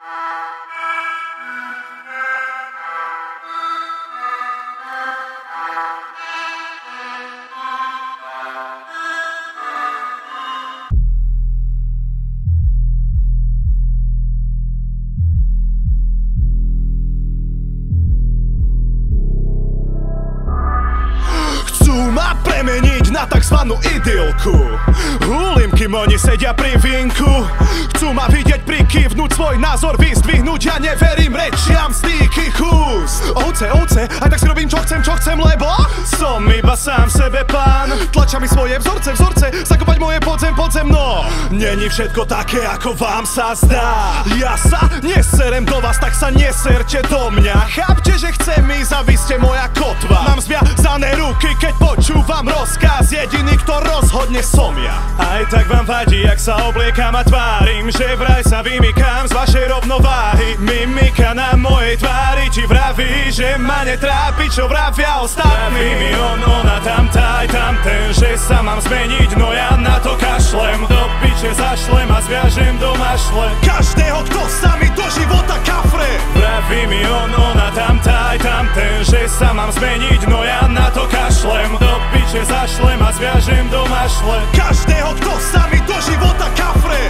Ma premeniť na takzvanú idylku. Hulím, kým oni sedia pri vinku. Chcú ma vidieť prikývnuť, svoj názor vyzdvihnúť. Ja neverím rečiam z týchých úst. Ovce, aj tak si robím čo chcem, lebo som iba sám sebe pán. Tlačia mi svoje vzorce, zakopať moje podzemno. Není všetko také, ako vám sa zdá. Ja sa neserem do vás, tak sa neserte do mňa. Chápte, že chcem ísť a vy ste moja kotva. Mám zviazané ruky, keď počúvam rozkaz. Jediný, kto rozhodne, som ja. Aj tak vám vadí, jak sa obliekam a tvárim, že vraj sa vymykám z vašej rovnováhy. Mimika na mojej tvári ti vraví, že ma netrápi, čo vravia ostatní. Vraví mi ona, tamtá aj tamten, že sa mám zmeniť, no ja na to kašlem. Do piče zašlem a zviažem do mašle každého, kto sa mi do života kafre. Vraví mi ona, tamtá aj tamten, že sa mám zmeniť, no ja na to kašlem. Do piče zašlem a zviažem do mašle každého, kto sa mi do života kafre.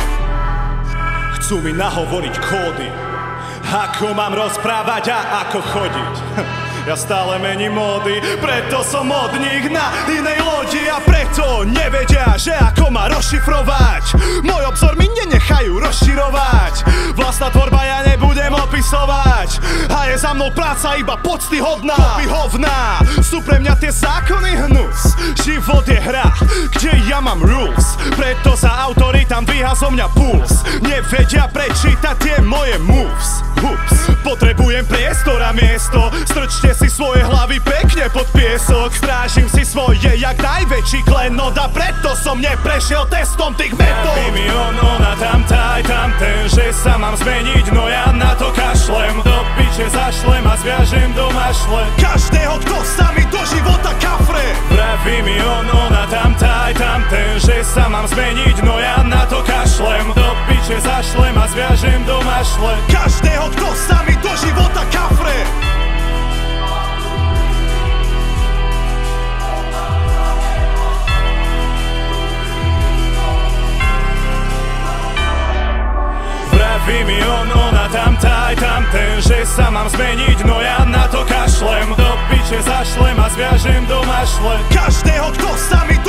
Chcú mi nahovoriť kódy, ako mám rozprávať a ako chodiť. Ja stále mením módy, preto som od nich na inej lodi. A preto nevedia, že ako ma rozšifrovať. Môj obzor mi nenechajú rozširovať. Vlastná tvorba ja nebudem opisovať. A je za mnou práca iba poctyhodná. Kopy hovná, sú pre mňa tie zákony hnus. Život je hra, kde ja mám rules. Preto za autoritám dvíha zo mňa puls. Nevedia prečítať tie moje moves. Potrebujem priestor a miesto. Strčte si svoje hlavy pekne pod piesok. Strážim si svoje jak najväčší klenot. A preto som neprešiel testom tých metód. Vraví mi ona, tamtá aj tamten, že sa mám zmeniť, no ja na to kašlem. Do piče zašlem a zviažem do mašle každého, kto sa mi do života kafre. Vraví mi ona, tamtá aj tamten, že sa mám zmeniť, no ja na to kašlem. Do piče zašlem a zviažem do mašle každého, kto sa mi do života kafre. Vraví mi ona, tamtá aj tamten, že sa mám zmeniť, no ja na to kašlem. Do piče zašlem a zviažem do mašle každého, kto sa mi